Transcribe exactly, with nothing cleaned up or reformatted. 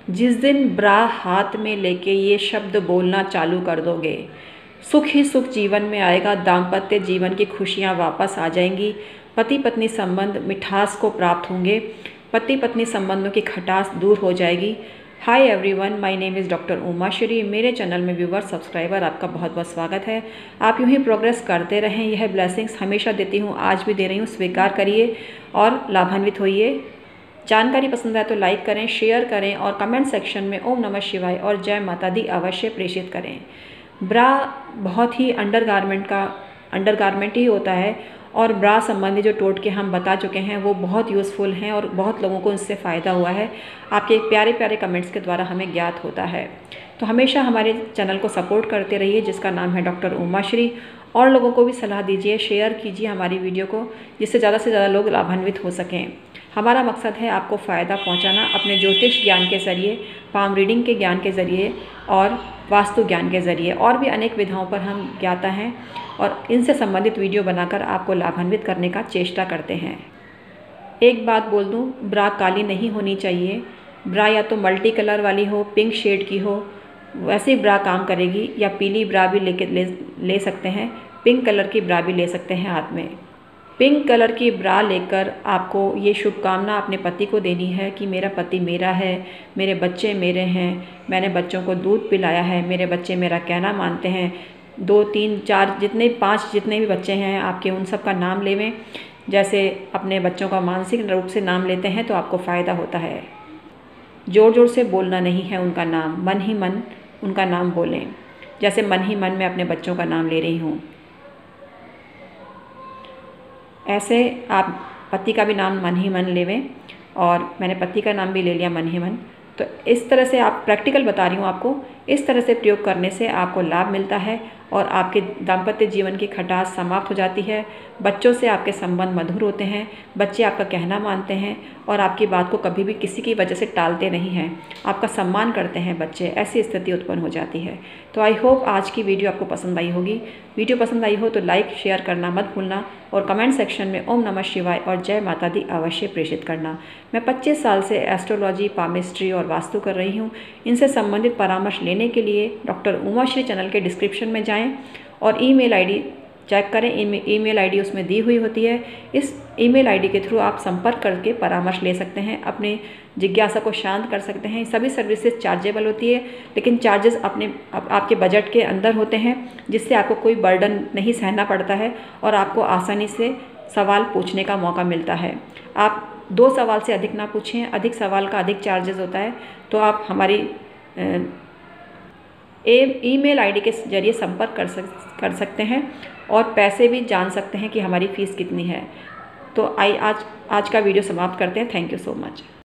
जिस दिन ब्रा हाथ में लेके ये शब्द बोलना चालू कर दोगे, सुख ही सुख जीवन में आएगा। दाम्पत्य जीवन की खुशियाँ वापस आ जाएंगी। पति पत्नी संबंध मिठास को प्राप्त होंगे। पति पत्नी संबंधों की खटास दूर हो जाएगी। Hi everyone, my name is doctor Uma Shri. मेरे चैनल में व्यूवर सब्सक्राइबर आपका बहुत बहुत स्वागत है। आप यूँ ही प्रोग्रेस करते रहें। यह ब्लेसिंग्स हमेशा देती हूँ, आज भी दे रही हूँ। स्वीकार करिए और लाभान्वित होइए। जानकारी पसंद आए तो लाइक करें, शेयर करें और कमेंट सेक्शन में ओम नमः शिवाय और जय माता दी अवश्य प्रेषित करें। ब्रा बहुत ही अंडरगारमेंट का अंडरगारमेंट ही होता है और ब्रा संबंधी जो टोटके हम बता चुके हैं वो बहुत यूज़फुल हैं और बहुत लोगों को इससे फ़ायदा हुआ है। आपके प्यारे प्यारे कमेंट्स के द्वारा हमें ज्ञात होता है। तो हमेशा हमारे चैनल को सपोर्ट करते रहिए, जिसका नाम है डॉक्टर उमा श्री। और लोगों को भी सलाह दीजिए, शेयर कीजिए हमारी वीडियो को, जिससे ज़्यादा से ज़्यादा लोग लाभान्वित हो सकें। हमारा मकसद है आपको फ़ायदा पहुंचाना अपने ज्योतिष ज्ञान के ज़रिए, पाम रीडिंग के ज्ञान के ज़रिए और वास्तु ज्ञान के ज़रिए। और भी अनेक विधाओं पर हम ज्ञाता हैं और इनसे संबंधित वीडियो बनाकर आपको लाभान्वित करने का चेष्टा करते हैं। एक बात बोल दूं, ब्रा काली नहीं होनी चाहिए। ब्रा या तो मल्टी कलर वाली हो, पिंक शेड की हो, वैसे ब्रा काम करेगी। या पीली ब्रा भी लेके ले ले सकते हैं, पिंक कलर की ब्रा भी ले सकते हैं हाथ में। पिंक कलर की ब्रा लेकर आपको ये शुभकामना अपने पति को देनी है कि मेरा पति मेरा है, मेरे बच्चे मेरे हैं, मैंने बच्चों को दूध पिलाया है, मेरे बच्चे मेरा कहना मानते हैं। दो तीन चार जितने पांच जितने भी बच्चे हैं आपके, उन सब का नाम लेवें। जैसे अपने बच्चों का मानसिक रूप से नाम लेते हैं तो आपको फ़ायदा होता है। ज़ोर ज़ोर से बोलना नहीं है उनका नाम, मन ही मन उनका नाम बोलें। जैसे मन ही मन में अपने बच्चों का नाम ले रही हूँ, ऐसे आप पति का भी नाम मन ही मन लेवें। और मैंने पति का नाम भी ले लिया मन ही मन। तो इस तरह से आप प्रैक्टिकल बता रही हूँ आपको, इस तरह से प्रयोग करने से आपको लाभ मिलता है और आपके दाम्पत्य जीवन की खटास समाप्त हो जाती है। बच्चों से आपके संबंध मधुर होते हैं, बच्चे आपका कहना मानते हैं और आपकी बात को कभी भी किसी की वजह से टालते नहीं हैं, आपका सम्मान करते हैं बच्चे। ऐसी स्थिति उत्पन्न हो जाती है। तो आई होप आज की वीडियो आपको पसंद आई होगी। वीडियो पसंद आई हो तो लाइक शेयर करना मत भूलना और कमेंट सेक्शन में ओम नमः शिवाय और जय माता दी अवश्य प्रेषित करना। मैं पच्चीस साल से एस्ट्रोलॉजी, पामिस्ट्री और वास्तु कर रही हूँ। इनसे संबंधित परामर्श लेने के लिए डॉक्टर उमा श्री चैनल के डिस्क्रिप्शन में जाएं और ईमेल आईडी चेक करें। ईमेल आईडी उसमें दी हुई होती है। इस ईमेल आईडी के थ्रू आप संपर्क करके परामर्श ले सकते हैं, अपने जिज्ञासा को शांत कर सकते हैं। सभी सर्विसेज चार्जेबल होती है, लेकिन चार्जेस अपने आप, आपके बजट के अंदर होते हैं, जिससे आपको कोई बर्डन नहीं सहना पड़ता है और आपको आसानी से सवाल पूछने का मौका मिलता है। आप दो सवाल से अधिक ना पूछें, अधिक सवाल का अधिक चार्जेस होता है। तो आप हमारी ईमेल आईडी के जरिए संपर्क कर सक कर सकते हैं और पैसे भी जान सकते हैं कि हमारी फ़ीस कितनी है। तो आई आज आज का वीडियो समाप्त करते हैं। Thank you so much.